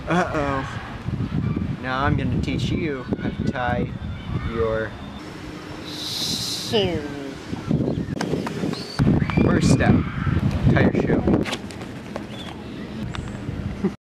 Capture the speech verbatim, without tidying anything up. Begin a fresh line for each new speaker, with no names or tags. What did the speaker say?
Uh-oh. Now I'm gonna teach you how to tie your
Shoes.
first step. Tie your shoe.